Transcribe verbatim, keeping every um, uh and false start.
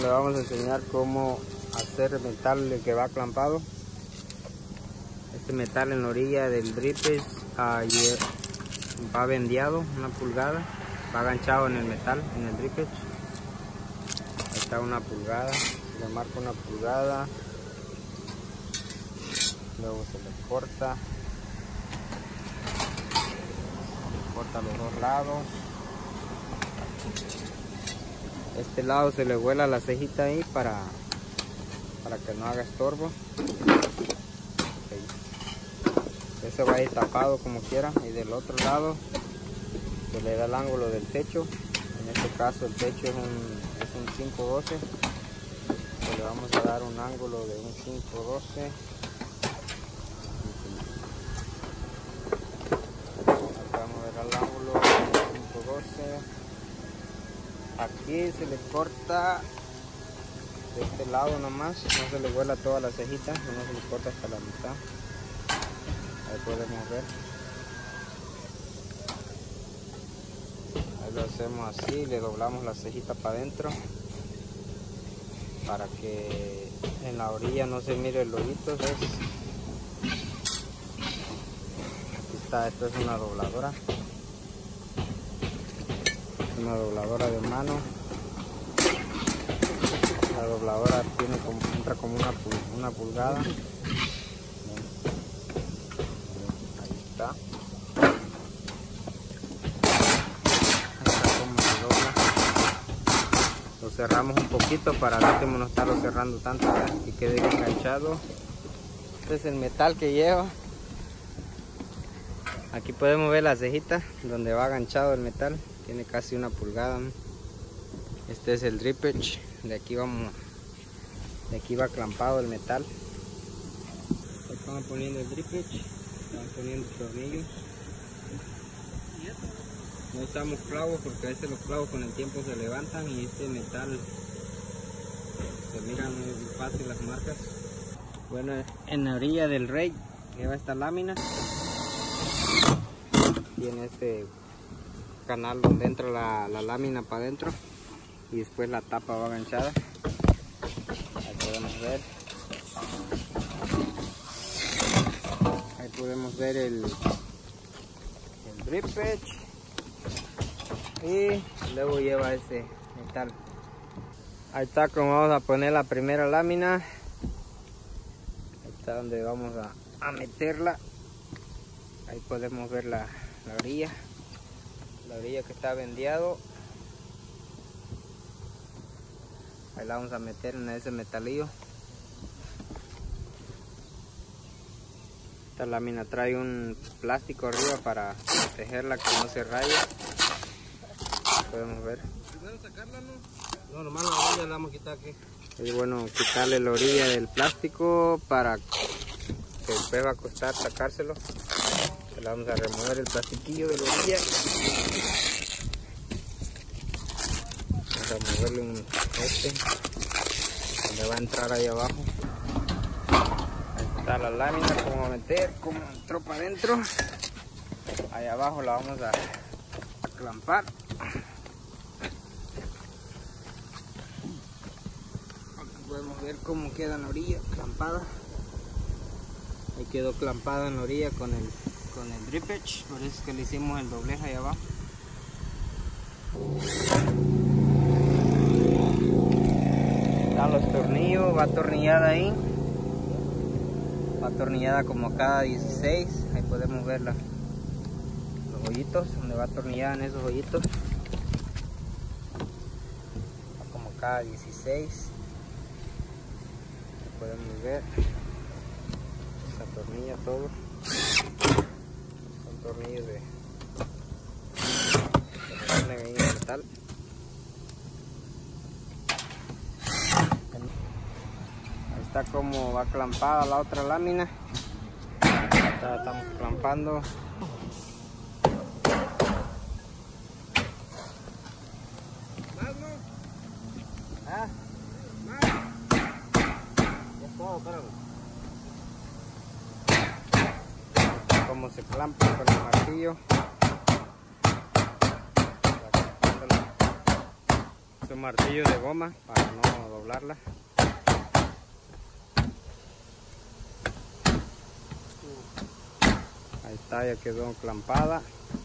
le vamos a enseñar cómo hacer el metal que va clampado. Este metal en la orilla del dripper uh, va bendeado una pulgada, va aganchado en el metal, en el dripper. Ahí está una pulgada, se le marca una pulgada, luego se le corta, se le corta los dos lados. Este lado se le vuela la cejita ahí para, para que no haga estorbo. Okay. Ese va a ir tapado como quiera, y del otro lado se le da el ángulo del techo. En este caso el techo es un, es un cinco doce, so le vamos a dar un ángulo de un cinco doce. Vamos a ver el ángulo de un cinco doce. Aquí se le corta de este lado nomás, no se le vuela toda la cejita, no se le corta hasta la mitad. Ahí podemos ver. Ahí lo hacemos así, le doblamos la cejita para adentro para que en la orilla no se mire el hoyito. ¿Ves? Aquí está, esto es una dobladora. Una dobladora de mano. La dobladora tiene como, entra como una, una pulgada. Ahí está. Ahí está como se dobla. Lo cerramos un poquito para no tenemos no estarlo cerrando tanto, ¿verdad? Que quede bien enganchado. Este es el metal que lleva. Aquí podemos ver la cejita donde va enganchado el metal. Tiene casi una pulgada, ¿no? Este es el drip edge. De aquí vamos, de aquí va clampado el metal. Estamos poniendo el drip edge, estamos poniendo tornillos. No usamos clavos porque a veces los clavos con el tiempo se levantan y este metal se miran muy fácil las marcas. Bueno, en la orilla del rey lleva esta lámina. Tiene este canal donde entra la, la lámina para adentro y después la tapa va enganchada. Ahí podemos ver. Ahí podemos ver el, el drip edge y luego lleva ese metal. Ahí está como vamos a poner la primera lámina. Ahí está donde vamos a, a meterla. Ahí podemos ver la, la orilla. La orilla que está bendeado. Ahí la vamos a meter en ese metalillo. Esta lámina trae un plástico arriba para protegerla que no se raye. Podemos ver. Primero sacarla, ¿no? No, nomás la orilla la vamos a quitar aquí. Es bueno quitarle la orilla del plástico para que después va a costar sacárselo. Le vamos a remover el plastiquillo de la orilla. Vamos a moverle un este donde va a entrar ahí abajo. Ahí está la lámina, como meter, como entró para adentro. Ahí abajo la vamos a, a clampar. Aquí podemos ver cómo queda en la orilla clampada. Ahí quedó clampada en la orilla con el con el drip edge, por eso es que le hicimos el doblez ahí abajo. Están los tornillos, va atornillada ahí, va atornillada como cada dieciséis. Ahí podemos ver la, los hoyitos donde va atornillada en esos hoyitos, va como cada dieciséis. Ahí podemos ver, se atornilla todo. Tornillos de, de ahí de metal. Ahí está como va clampada la otra lámina. Ahí estamos clampando. ¿Más, no? ¿Ah? ¿Más? Ya todo, espérame. Como se clampa con el martillo. su martillo de goma para no doblarla. Ahí está, ya quedó enclampada.